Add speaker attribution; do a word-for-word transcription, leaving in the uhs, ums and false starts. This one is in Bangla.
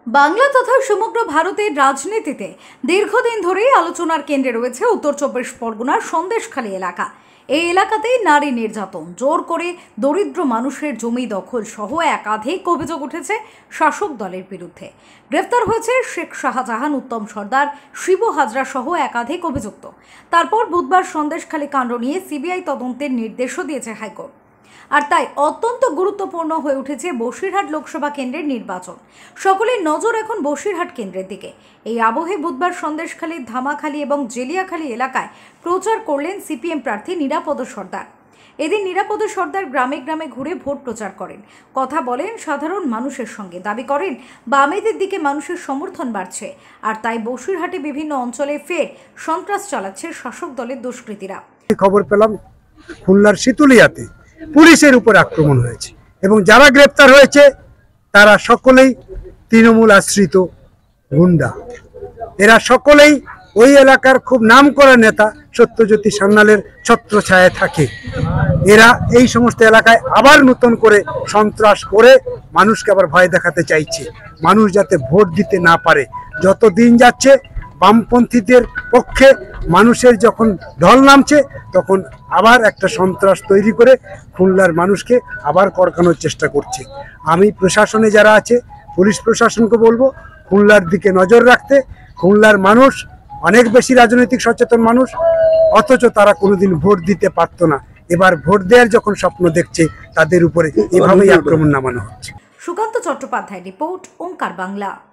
Speaker 1: বাংলা তথা সমগ্র ভারতের রাজনীতিতে দীর্ঘদিন ধরেই আলোচনার কেন্দ্রে রয়েছে উত্তর চব্বিশ পরগনার সন্দেশখালী এলাকা। এই এলাকাতেই নারী নির্যাতন, জোর করে দরিদ্র মানুষের জমি দখল সহ একাধিক অভিযোগ উঠেছে শাসক দলের বিরুদ্ধে। গ্রেফতার হয়েছে শেখ শাহজাহান, উত্তম সর্দার, শিবু হাজরা সহ একাধিক অভিযুক্ত। তারপর বুধবার সন্দেশখালী কাণ্ড নিয়ে সিবিআই তদন্তের নির্দেশও দিয়েছে হাইকোর্ট। আর তাই অত্যন্ত গুরুত্বপূর্ণ হয়ে উঠেছে বসিরহাট লোকসভা কেন্দ্রের নির্বাচন। সকলের নজর এখন বসিরহাট কেন্দ্রের দিকে। এই আবহে বুধবার সন্দেশখালীর ধামাখালী এবং জেলিয়াখালী এলাকায় প্রচার করলেন সিপিএম প্রার্থী নিরাপদ সর্দার। এদিন নিরাপদ সর্দার গ্রামে গ্রামে ঘুরে ভোট প্রচার করেন, কথা বলেন সাধারণ মানুষের সঙ্গে। দাবি করেন বামেদের দিকে মানুষের সমর্থন বাড়ছে, আর তাই বসিরহাটে বিভিন্ন অঞ্চলে ফের সন্ত্রাস চালাচ্ছে শাসক দলের দুষ্কৃতীরা।
Speaker 2: খবর পেলাম খুলনার শীতুলিয়াতে পুলিশের উপর আক্রমণ হয়েছে এবং যারা গ্রেপ্তার হয়েছে তারা সকলেই তৃণমূল আশ্রিত গুন্ডা। এরা সকলেই ওই এলাকার খুব নামকরা নেতা সত্যজ্যোতি সান্যালের ছত্রছায়ায় থাকে। এরা এই সমস্ত এলাকায় আবার নতুন করে সন্ত্রাস করে মানুষকে আবার ভয় দেখাতে চাইছে, মানুষ যাতে ভোট দিতে না পারে। যত দিন যাচ্ছে বামপন্থীদের পক্ষে মানুষের যখন ঢল নামছে, তখন আবার একটা সন্ত্রাস তৈরি করে খুলনার মানুষকে আবার কড়কানোর চেষ্টা করছে। আমি প্রশাসনে যারা আছে, পুলিশ প্রশাসনকে বলবো খুলনার দিকে নজর রাখতে। খুলনার মানুষ অনেক বেশি রাজনৈতিক সচেতন মানুষ, অথচ তারা কোনোদিন ভোট দিতে পারতো না। এবার ভোট দেওয়ার যখন স্বপ্ন দেখছে, তাদের উপরে এভাবেই আক্রমণ নামানো হচ্ছে।
Speaker 1: সুকান্ত চট্টোপাধ্যায় রিপোর্ট, ওঙ্কার বাংলা।